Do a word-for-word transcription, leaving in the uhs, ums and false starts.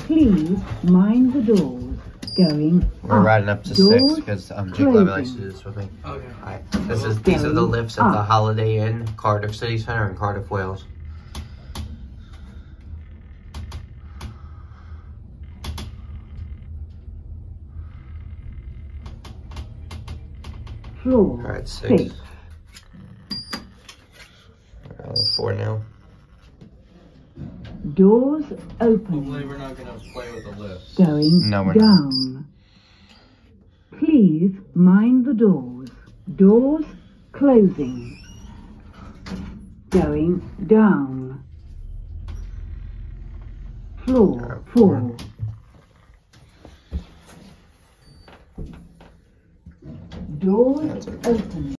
Please mind the doors. Going We're up. riding up to Doors six because um, Jake Levy likes to closing. do this with me. Okay. Alright, this is these are the Going lifts at the up. Holiday Inn, Cardiff City Centre in Cardiff, Wales. Floor Alright, six. six. Uh, four now. Doors Hopefully open. we're not gonna play with the lifts. Going No, we're not. down. Please mind the doors. Doors closing. Going down. Floor Alright, four. four. Doors That's okay. open.